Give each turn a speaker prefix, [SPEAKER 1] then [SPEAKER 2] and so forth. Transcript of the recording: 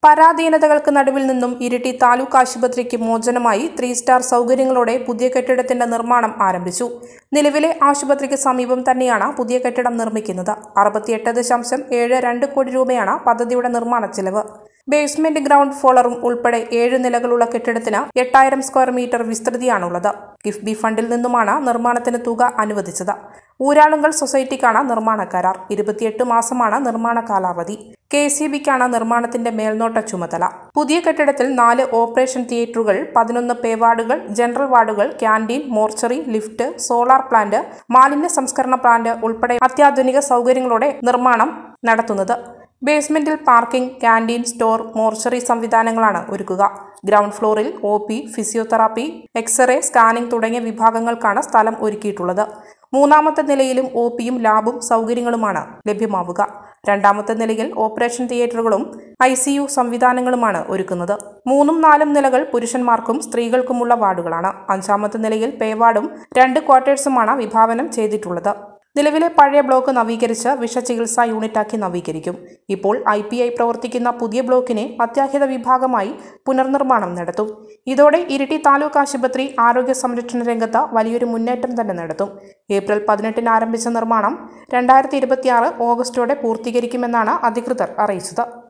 [SPEAKER 1] പരാധീനതകൾക്ക് നടുവിൽ നിന്നും ഇരിട്ടി താലൂക്ക് ആശുപത്രിക്ക് മോചനമായി 3-സ്റ്റാർ സൗകര്യങ്ങളോടെ പുതിയ കെട്ടിടത്തിന്റെ നിർമ്മാണം ആരംഭിച്ചു. നിലവിലെ ആശുപത്രിക്ക് സമീപം തന്നെയാണ് പുതിയ കെട്ടിടം നിർമ്മിക്കുന്നത്. 68.72 കോടി രൂപയാണ് പദ്ധതിയുടെ നിർമ്മാണ ചെലവ്. ബേസ്മെന്റ്, ഗ്രൗണ്ട് ഫ്ലോറും ഉൾപ്പെടെ 7 നിലകളുള്ള കെട്ടിടത്തിന് 8000 സ്ക്വയർ മീറ്റർ വിസ്തൃതിയാണുള്ളത്. കിഫ്ബി ഫണ്ടിൽ നിന്നുമാണ് നിർമ്മാണത്തിന് തുക അനുവദിച്ചത്. ഊരാളുങ്കൽ സൊസൈറ്റിക്കാണ് നിർമ്മാണ കരാർ. 28 മാസമാണ് നിർമ്മാണ കാലാവധി. KCBക്കാണ് നിർമ്മാണത്തിന്റെ മേൽനോട്ട ചുമതല. പുതിയ കെട്ടിടത്തിൽ 4 ഓപ്പറേഷൻ തിയേറ്ററുകൾ, 11 പേ വാർഡുകൾ, ജനറൽ വാർഡുകൾ, canteen, mortuary, lift, solar plant, മാലിന്യ സംസ്കരണ പ്ലാന്റ് ഉൾപ്പെടെ അത്യാധുനിക സൗകര്യങ്ങളോടെ നിർമ്മാണം നടത്തുന്നത്. ബേസ്മെന്റിൽ പാർക്കിംഗ്, ക്യാന്റീൻ, സ്റ്റോർ, മോർച്ചറി സംവിധാനങ്ങളാണ് ഒരുക്കുക. ഗ്രൗണ്ട് ഫ്ലോറിൽ OP, ഫിസിയോതെറാപ്പി, എക്സ്റേ, സ്കാനിംഗ് തുടങ്ങിയ വിഭാഗങ്ങൾക്കാണ് സ്ഥലം ഒരുക്കിയിട്ടുള്ളത്. 3-ാമത്തെ നിലയിലും OPയും ലാബും സൗകര്യങ്ങളുമാണ് ലഭ്യമാവുക. 2-ാമത്തെ നിലയിൽ ഓപ്പറേഷൻ തിയേറ്ററുകളും ICU സംവിധാനങ്ങളുമാണ് ഒരുക്കുന്നത്. 3ഉം 4ഉം നിലകൾ പുരുഷന്മാർക്കും സ്ത്രീകൾക്കുമുള്ള വാർഡുകളാണ്. 5-ാമത്തെ നിലയിൽ പേ വാർഡും 2 ക്വാർട്ടേഴ്സുമാണ് വിഭാവനം ചെയ്തിട്ടുള്ളത്. നിലവിലെ പഴയ ബ്ലോക്ക് നവീകരിച്ച് വിഷചികിത്സാ യൂണിറ്റാക്കി നവീകരിക്കും. ഇപ്പോൾ IPI പ്രവർത്തിക്കുന്ന പുതിയ ബ്ലോക്കിനെ അത്യാഹിത വിഭാഗമായി പുനർനിർമ്മാണം നടത്തും. ഇതോടെ ഇരിട്ടി താലൂക്ക് ആശുപത്രി ആരോഗ്യ സംരക്ഷണ രംഗത്ത് വലിയൊരു മുന്നേറ്റം തന്നെ നടത്തും. ഏപ്രിൽ 18-ന് ആരംഭിച്ച നിർമ്മാണം 2026 ഓഗസ്റ്റോടെ പൂർത്തീകരിക്കുമെന്നാണ് അധികൃതർ അറിയിച്ചത്.